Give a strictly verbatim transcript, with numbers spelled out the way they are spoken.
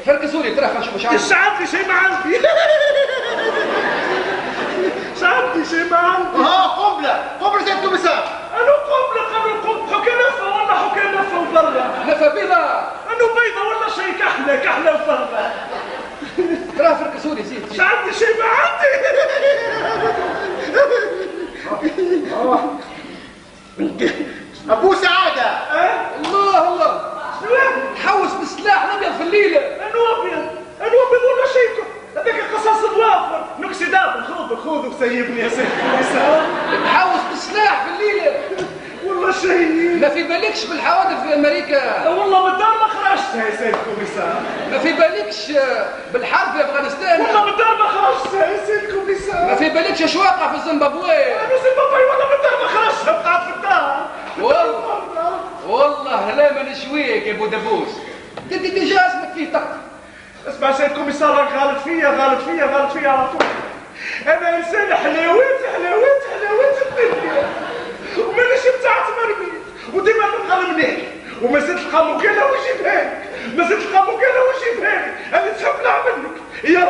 فركسولي ترى خلينا نشوف ايش عندك. ايش عندي؟ شيء ما عندي. ايش عندي؟ شيء ما عندي. اه قنبله قنبله زي الكوميسار. انا قنبله قبل قنبله حكى نفه ولا حكى نفه وفرة؟ نفه بيضة. انه بيضة ولا شيء كحله كحله وفرة. ترى فركسولي زيد. ايش عندي؟ شيء ما عندي. ابو سعاده. أه؟ الله الله تحوس بالسلاح الابيض في الليله. انو ابيض انو ابيض ولا شيء. هذاك قصص الوافر نكسدات. خذ خذ وسيبني يا سيدي الكوميسار. تحوس بالسلاح في الليله والله شيء. ما في بالكش بالحوادث في امريكا. والله من الدار ما خرجتها يا سيدي الكوميسار. ما في بالكش بالحرب في افغانستان. والله من الدار ما خرجتها يا سيدي الكوميسار. ما في بالكش ايش واقع في الزيمبابوي. انا زيمبابوي والله من الدار ما خرجتها. بقعد في الدار. والله والله لا من شويك يا ابو دبوس. انت ديجا اسمك فيه طق. اسمع سيد الكوميسار راك غالط فيا غالط فيا غالط فيا على طول. انا انسان حلاوت حلاوت حلاوت الدنيا ومانيش بتاع تمرمي وديما نبقى منيح وما زلت تلقى مكانه وجيبها لي. ما زلت تلقى مكانه وجيبها لي. انا تهبلع منك يا